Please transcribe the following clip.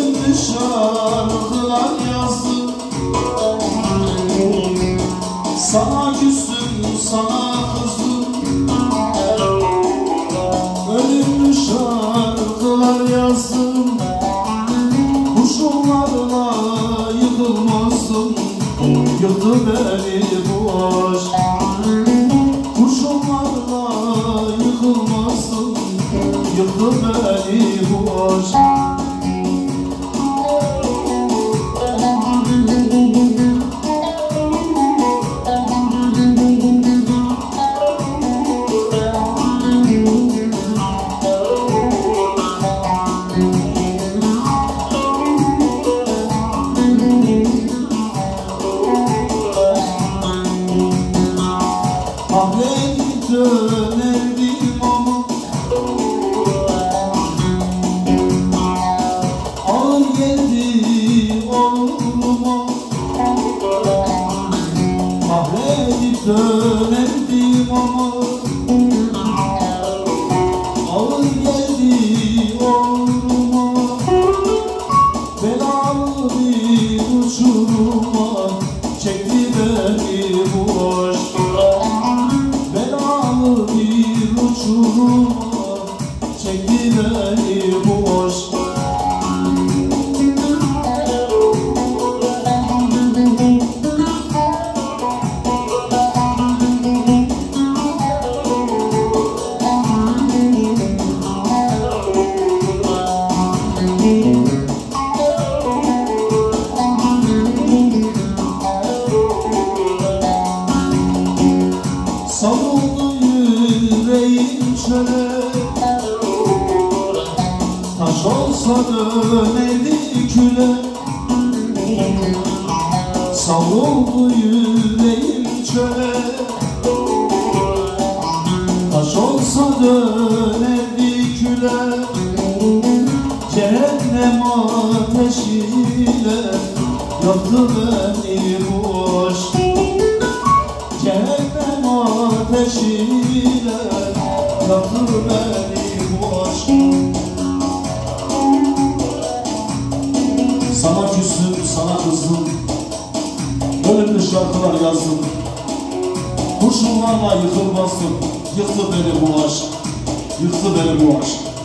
Ölümlü şarkılar yazdım. Sana küstüm, sana kızdım. Ölümlü şarkılar yazdım. Kurşunlarla yıkılmazdım. Yıktı beni bu aşk. Kurşunlarla yıkılmazdım. Yıktı beni bu aşk. Kahredip dönerdim ama ağır geldi oğluma. Kahredip dönerdim ama ağır geldi oğluma. Belalı bir uçuruma çekti beni bu aşk. Belalı bir uçuruma çekti beni bu aşk. Savuldu yüreğim çöle, taş olsa dönerdi küle. Savuldu yüreğim çöle, taş olsa dönerdi küle. Cehennem ateşiyle yaktı beni bu aşk. Cehennem ateşiyle yaktı beni bu aşk. Sana küstüm, sana kızdım. Ölümlü şarkılar yazdım. Kurşunlarla yıkılmazdım. Yıktı beni bu aşk. Yıktı beni bu aşk.